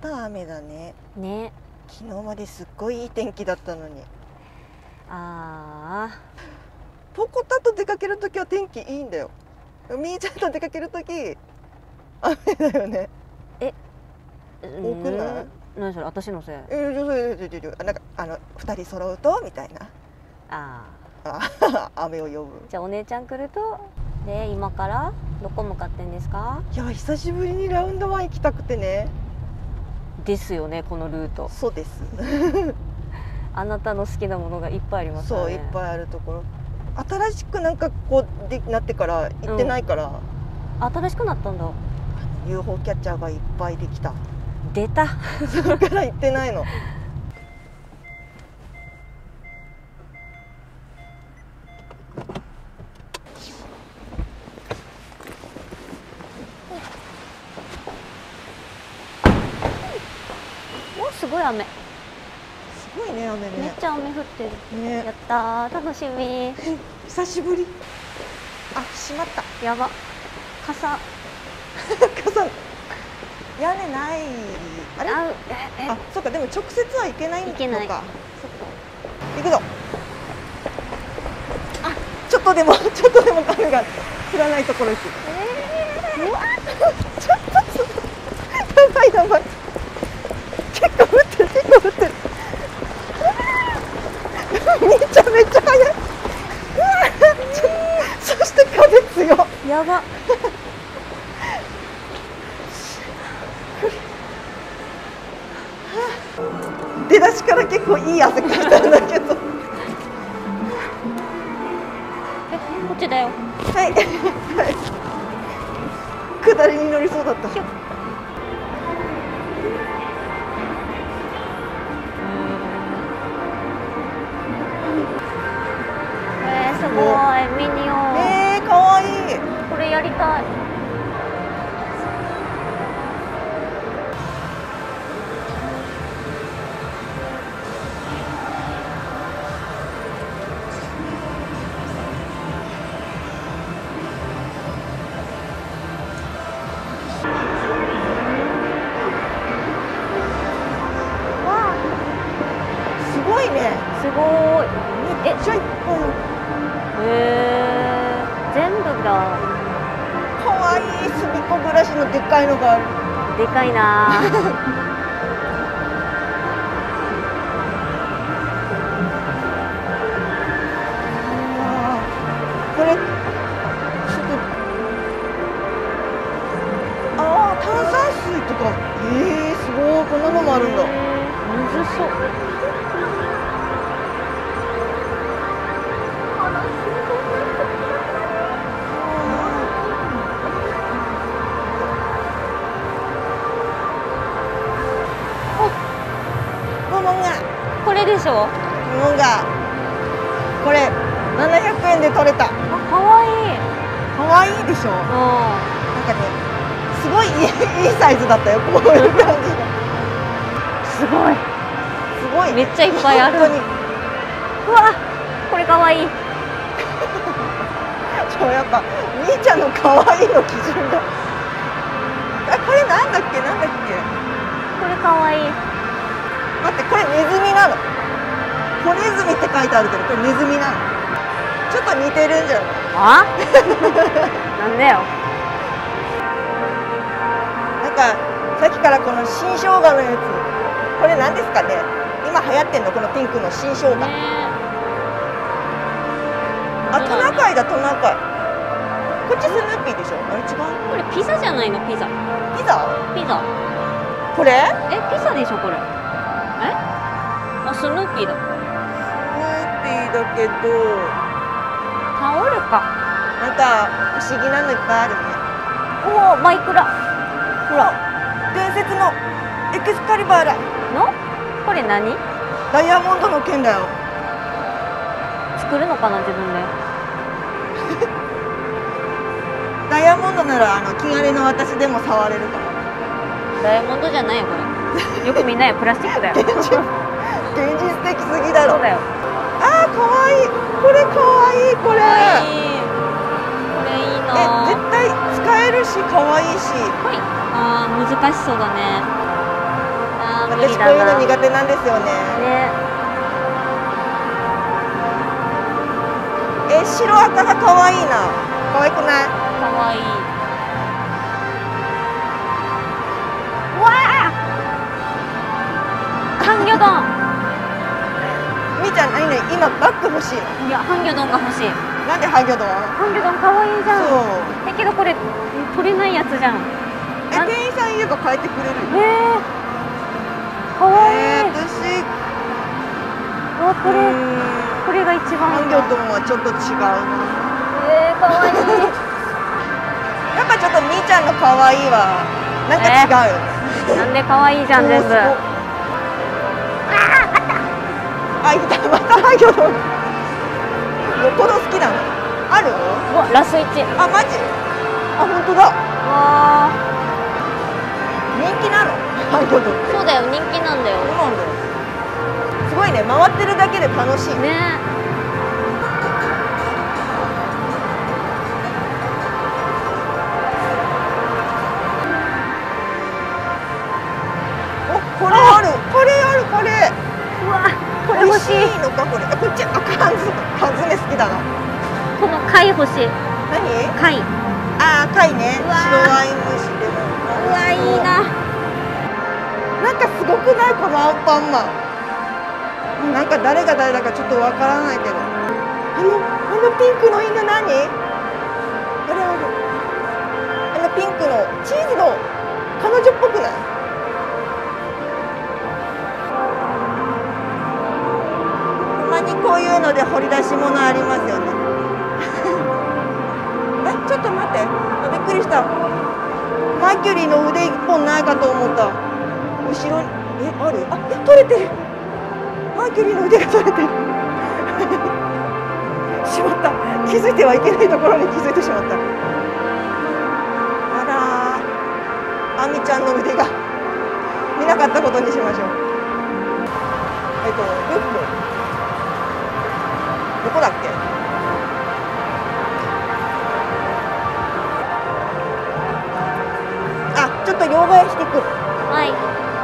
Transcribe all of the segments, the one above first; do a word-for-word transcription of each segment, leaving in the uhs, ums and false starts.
た雨だね。 ね。 昨日まですっごいいい天気だったのに。 ああ。 ポコタと出かけるときは天気いいんだよ。みーちゃんと出かけるとき雨だよね。 え、 多くない？ 何それ、私のせい。 え、なんかあの二人揃うとみたいな。 ああ、雨を呼ぶ。 じゃあお姉ちゃん来ると、で今からどこ向かってんですか？ いや久しぶりにラウンドワン行きたくてね。 ですよね、このルート。 そうです。 あなたの好きなものがいっぱいありますからね。 そういっぱいあるところ。新しくなんかこうでなってから行ってないから、 うん、新しくなったんだ。 ユーフォー キャッチャーがいっぱいできた。 出た。 それから行ってないの。 お、すごい雨。 すごいね雨ね。 めっちゃ雨降ってる。ね、やったー、楽しみ。 久しぶり。あ、しまった。 やば。傘。 傘。屋根ない。あれ？ あ、 ええ、あ、そうか、でも直接は行けないのか。 行けない。 そっか。行くぞ。あ、ちょっとでもちょっとでも雨が降らないところ行く。えー、うわ、ちょっとやばいやばい。結構降ってる結構降ってる。めちゃめちゃ速い。そして風強。 やば。 出だしから結構いい汗かいたんだけど。 え、こっちだよ。 はい。はい。下りに乗りそうだった。 えー、すごい、ミニオン。 えー、かわいい。 これやりたい。 すごいね。 すごい。 めっちゃいっぱいある。 へえー、全部だ。 かわいいすみっこ暮らしのでっかいのがある。 でかいな。 これちょっと、ああ、炭酸水とか。えー、すごい、こんなのもあるんだ。 むずそう。 モモンガ。 これでしょ。 モモンガ。これななひゃくえんで取れた。 あ、かわいい。 かわいいでしょ。なんかね、すごいいい、いいサイズだったよ。こういう感じが。 すごい。 すごい、ね。 めっちゃいっぱいある。 本当に。 うわ、これかわいい。 そう、やっぱみーちゃんの可愛いの基準が。あ、これなんだっけ、なんだっけ。 これかわいい。 待って、これネズミなの。子ネズミって書いてあるけど、これネズミなの。ちょっと似てるんじゃない。 あ？なんだよ。 なんかさっきからこの新生姜のやつ、これ何ですかね。今流行ってんのこのピンクの新生姜。ね、あ、トナカイだ、トナカイ。こっちスヌーピーでしょ。あれ違う？ これピザじゃないの？ピザ。 ピザ？ ピザ。 これ？ え、ピザでしょこれ。え？あ、スヌーピーだ。 スヌーピーだけど。 タオルか。 なんか不思議なのいっぱいあるね。 おお、マイクラ。ほら、 伝説のエクスカリバーだ。 の？これ何？ ダイヤモンドの剣だよ。 作るのかな自分で。 ダイヤモンドならあの気軽の私でも触れるから。 ダイヤモンドじゃないよこれ。よくみんなよ、プラスチックだよ。 現実、現実的すぎだろ。 そうだよ。 あー、かわいい。これかわいい、これ。 いい。これいいな。 え、絶対使えるし、かわいいし。 はい。あー、難しそうだね。 ぎり私こういうだな。 の苦手なんですよね。 ね。 え、白赤が可愛いな。可愛くない？ かわいい。わあ。ハンギョドン。 みーちゃん、何ね、今バッグ欲しいの？ いや、ハンギョドンが欲しい。 なんでハギョドン？ ハンギョドンかわいいじゃん。 そう。 え、けどこれ取れないやつじゃん。 え、 なん店員さんいれば変えてくれるよ。 えー、かわいい。 えー、私、 うわ、これ、 うーんこれが一番ハンいいな。 ギョドンはちょっと違うな。 えー、かわいい。 やっぱちょっとみーちゃんの可愛いはなんか違うよね。 なんでかわいいじゃん、全部。 ああ、いた、またハギョドン。よっぽど好きなの。ある？ うわ、ラスイチ。 あ、マジ？あ、本当だ。 わ人気なの？ハギョドン。 ー、そうだよ、人気なんだよ。 そうなんだよ。すごいね、回ってるだけで楽しい。 ね。 お、これある。これある、これ。 うわ、これ欲しい。 美味しいのか、これ。あ、こっち、あ、缶詰、缶詰好きだな。 この貝欲しい。 何？ 貝。 あー、貝ね。 うわー白ワイン蒸しでも。 うわ、いいな。 なんかすごくない？このアンパンマン。なんか誰が誰だかちょっとわからないけど。あの、あのピンクの犬何？あれあれ。あのピンクのチーズの彼女っぽくない？たまにこういうので掘り出し物ありますよね。え、ちょっと待って。あ、びっくりした。マーキュリーの腕一本ないかと思った。後ろに、え、ある？あ、え、取れてる。マーキュリーの腕が取れてる。しまった。気づいてはいけないところに気づいてしまった。あらー、あみちゃんの腕が見なかったことにしましょう。えっと、リュック。どこだっけ？あ、ちょっと両替してくる。 はい。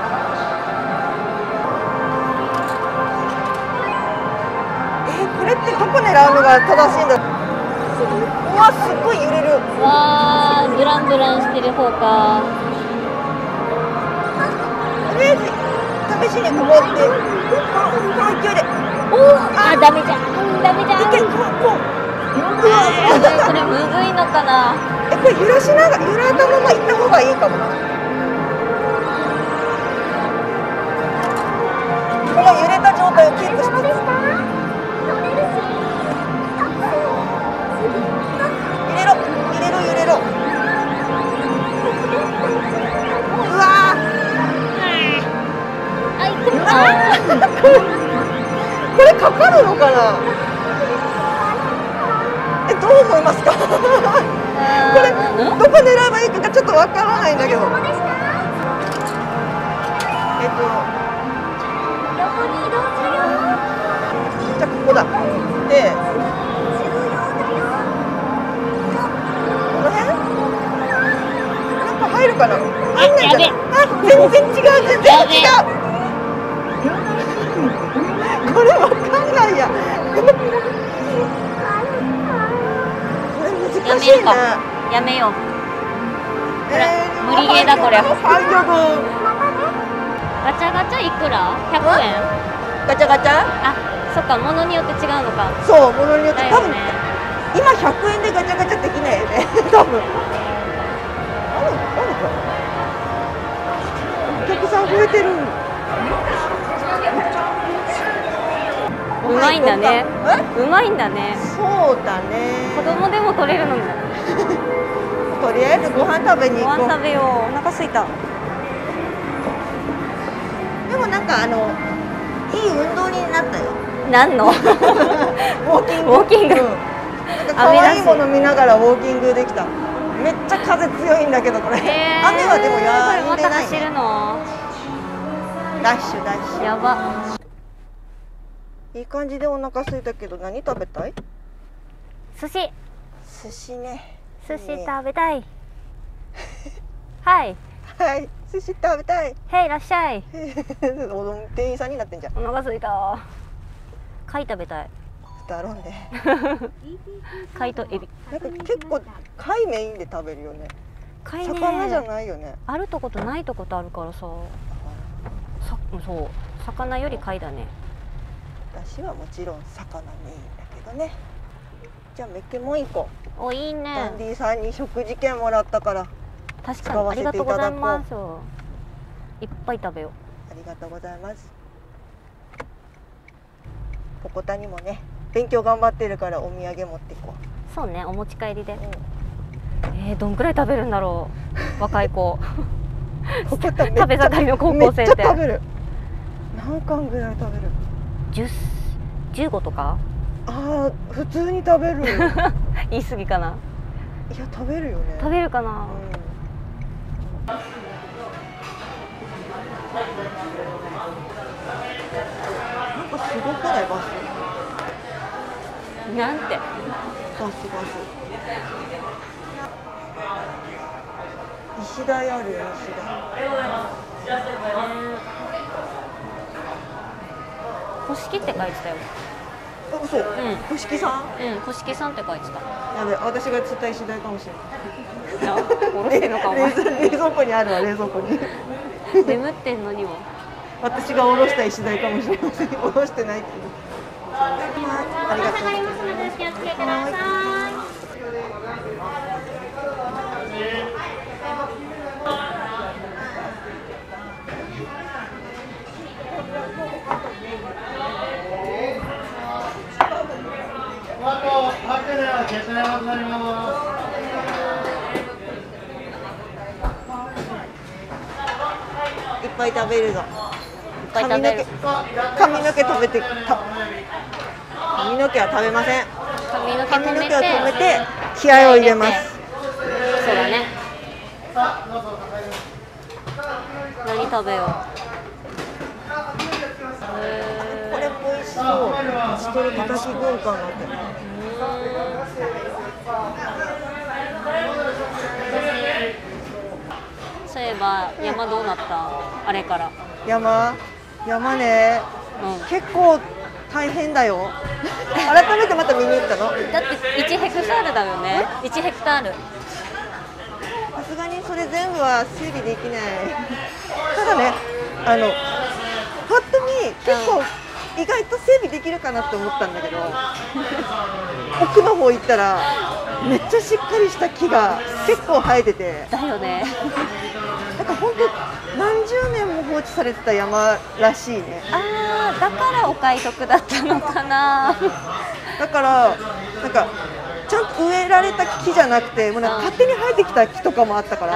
これってどこ狙うのが正しいんだ。うわ、すっごい揺れる。 わー、ブランブランしてる方か。 とりあえず試しにこうやってこのこの勢いで。 おー、あ、ダメじゃん。ダメじゃん。 いけ、こうこう。うわ、 えー、これむずいのかな。 え、これ揺らしながら揺らしたまま行った方がいいかもな。この揺れた状態をキープして。揺れろ、揺れろ、揺れろ。うわー。 あ、いくあこれかかるのかな。え、どう思いますか？これーどこ狙えばいいかがちょっとわからないんだけど。えっと、じゃあここだ。で、この辺？なんか入るかな？入んないんじゃない？あ、全然違う、全然違う。これわかんないや。これ難しいな。 やめよう。これえー、 無理ゲーだこれ。 ハンギョドン。 ガチャガチャいくら？ひゃくえん？ ガチャガチャ？ あ、そっか、物によって違うのか。 そう、ものによって多分だよね。 今ひゃくえんでガチャガチャできないよね。多分。あるあるかな。お客さん増えてる。 うまいんだね。 え？ うまいんだね。 そうだね。 子供でも取れるのに。 とりあえずご飯食べにご行こう。 飯食べよう。お腹すいた。 でもなんかあのいい運動になったよ。 何の？ ウォーキング。 ウォーキングうんなんか可愛いもの見ながらウォーキングできた。めっちゃ風強いんだけどこれ。 へー雨はでもやんこれまたでないね。 走るの？ ダッシュダッシやば。 ュ。いい感じでお腹空いたけど何食べたい？ 寿司。 寿司ね。 寿司いいね食べたい。はい。 はい。 寿司食べたい。 へい、いらっしゃい。 おどん店員さんになってんじゃん。 お腹すいた。貝食べたい。 だろんで。 貝とエビ。 なんか結構貝メインで食べるよね。 貝ね。 魚じゃないよね。 あるとことないとことあるからさ。さ、そう。魚より貝だね。 私はもちろん魚メインだけどね。じゃあメッケモン行こう。 お、いいね。 ダンディさんに食事券もらったから。 確かにありがとうございます。いっぱい食べよう。 ありがとうございます。ポコタにもね、勉強頑張ってるからお土産持っていこう。そうね、お持ち帰りで。うん、 えー、どんくらい食べるんだろう。若い子。 ポコタ食べ盛りの高校生って。 食べる。何貫ぐらい食べる。 十、十五とか。 ああ、普通に食べる。 言い過ぎかな。 いや、食べるよね。 食べるかな。うん、 なんかすごくないバス。 なんて。 バスバス。石台あるよ、石台。 古式って書いてたよ。 あ、嘘。うん。古式さん。 うん、古式さんって書いてた。 やべ、私が釣った石台かもしれない。 おろしてんのかお前。 冷蔵庫にあるわ、冷蔵庫に。 眠ってんのにも。 私がおろした石台かもしれません。おろしてないけど。はい、ありがとうございます。 気をつけてください。 いっぱい食べるぞ。 髪の毛、 髪の毛食べて、髪の毛は食べません。 髪の毛髪の毛を止めて気合を入れます。 そうだね。何食べよう。 これ美味しそう。チトルたたき軍艦なんて。 そういえば山どうなった？あれから。 山、山ね、うん、結構大変だよ。改めてまた見に行ったの？だっていちヘクタールだよね。いちヘクタール。 さすがにそれ全部は整備できない。ただね、あのパッと見結構意外と整備できるかなって思ったんだけど、奥の方行ったらめっちゃしっかりした木が結構生えてて。 だよね。 なんか本当何十年も放置されてた山らしいね。 ああ、だからお買い得だったのかな。 だからなんかちゃんと植えられた木じゃなくて、もうなんか勝手に生えてきた木とかもあったから、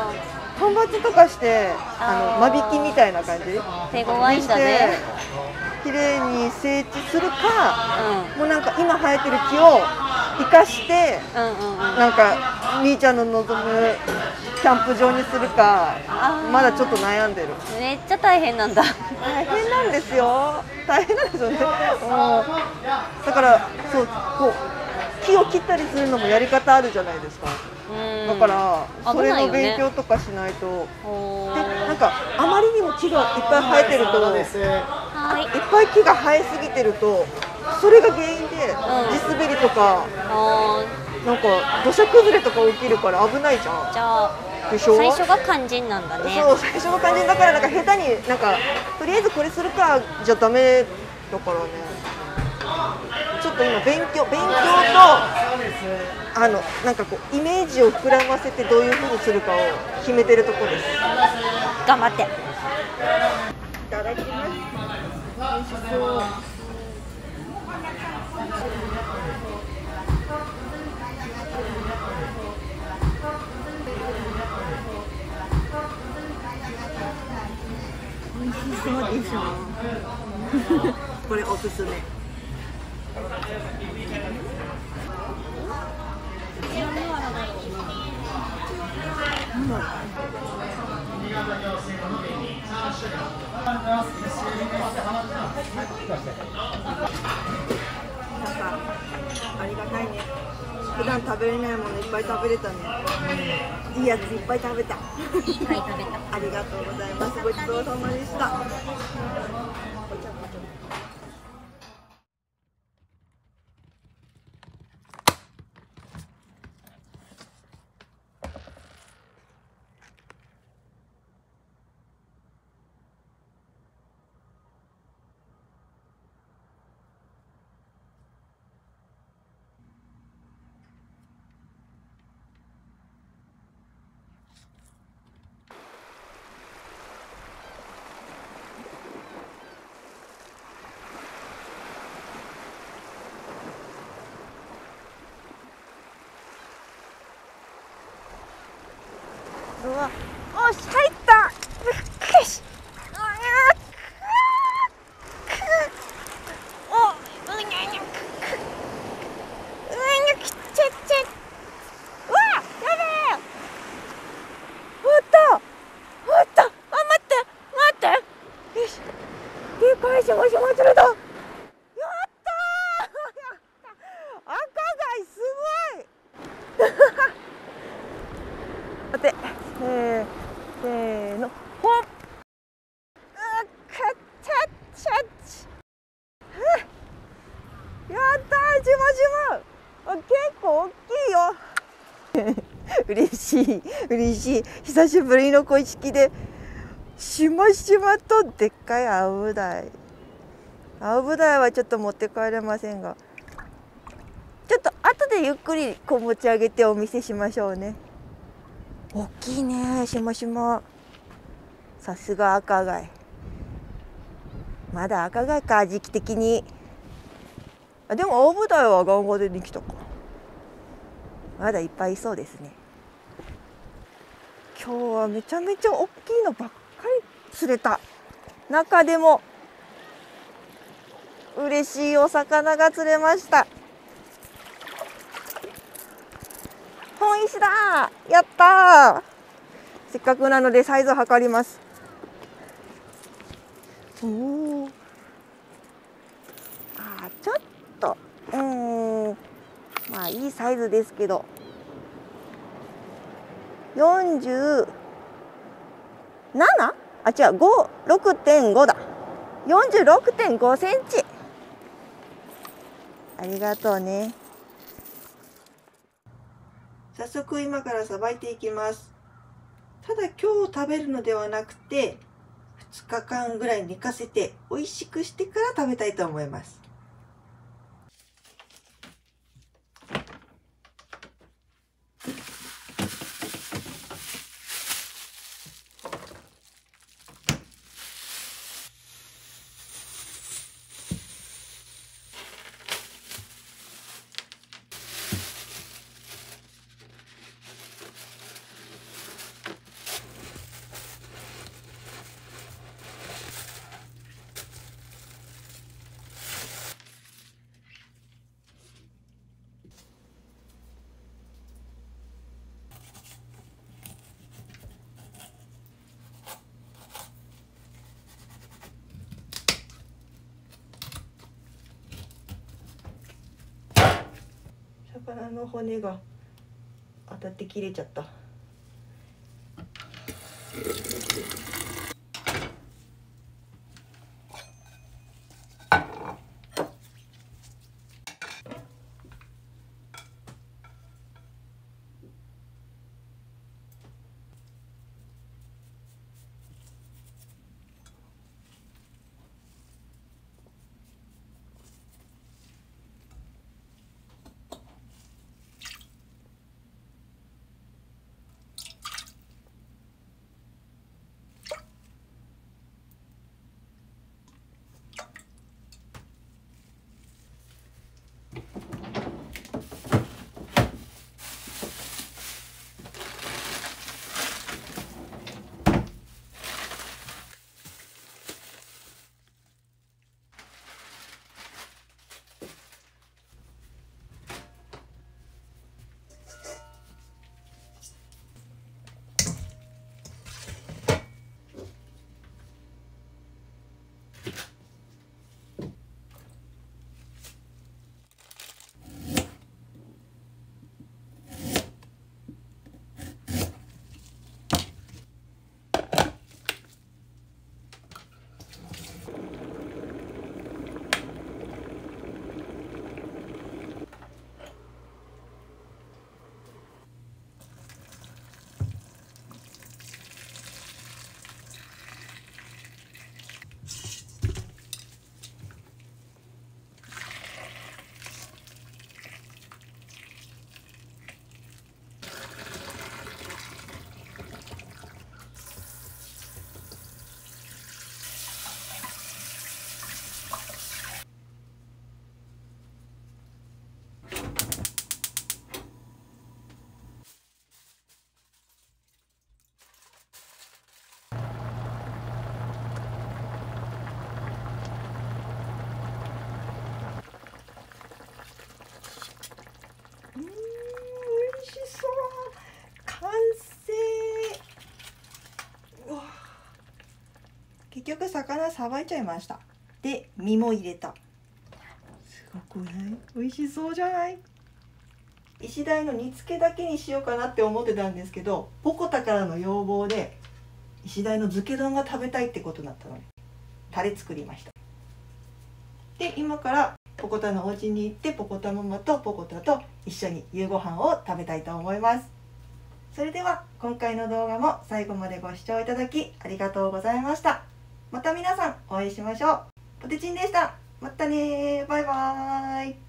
間伐とかしてあの間引きみたいな感じ手強いんだね。 綺麗に整地するか、うん、もうなんか今生えてる木を生かして、うんうんうん、なんかみーちゃんの望むキャンプ場にするか、まだちょっと悩んでる。 めっちゃ大変なんだ。 大変なんですよ。大変なんですよね。だからそうこう木を切ったりするのもやり方あるじゃないですか。だからそれの勉強とかしないと。ね、でなんかあまりにも木がいっぱい生えてると、いっぱい木が生えすぎてると、それが原因で地滑りとか、うん、なんか土砂崩れとか起きるから危ないじゃん。じゃあでしょ？ 最初が肝心なんだね。 そう、最初が肝心だから、なんか下手になんかとりあえずこれするかじゃダメだからね。ちょっと今勉強勉強とあのなんかこうイメージを膨らませてどういう風にするかを決めてるところです。 頑張って。いただきます。美味しそう。美味しそうでしょ。これおすすめ。なんだろう。なんかありがたいね。普段食べれないものいっぱい食べれたね。 いいやついっぱい食べた。 いっぱい食べた。 ありがとうございます。ごちそうさまでした。うわ、おし、入った。よし。お、うにゃにゃ。うにゃ、きっちゃっちゃ。うわ、やべえ。おった。おった。あ、待って、待って。よし。でかいしましま釣れた。やったー。赤貝すごい。待って。せーせーの、ほっ。あ、かっちゃっちゃっち。やったー、じまじま。あ、結構大きいよ。嬉しい、嬉しい。久しぶりの小式で。しましまとでっかいアブダイ。アブダイはちょっと持って帰れませんが。ちょっと後でゆっくりこう持ち上げてお見せしましょうね。大きいね、しましま。さすが赤貝。まだ赤貝か、時期的に。あ、でも青ブダイはガンガでできたか。まだいっぱいいそうですね。今日はめちゃめちゃ大きいのばっかり釣れた。中でも嬉しいお魚が釣れました。本石だ。やったー。せっかくなのでサイズを測ります。おお。あ、ちょっと、うん、まあいいサイズですけど。よんじゅうなな？あ、違う、ご、ろくてんごだ。よんじゅうろくてんごセンチ。ありがとうね。早速今からさばいていきます。ただ今日食べるのではなくて、ふつかかんぐらい寝かせて美味しくしてから食べたいと思います。魚の骨が当たって切れちゃった。 局魚さばいちゃいました。で身も入れた。すごくない？美味しそうじゃない？イシダイの煮付けだけにしようかなって思ってたんですけど、ポコタからの要望でイシダイの漬け丼が食べたいってことになったのでタレ作りました。で今からポコタのお家に行ってポコタママとポコタと一緒に夕ご飯を食べたいと思います。それでは今回の動画も最後までご視聴いただきありがとうございました。また皆さんお会いしましょう。ポテチンでした。またね、バイバーイ。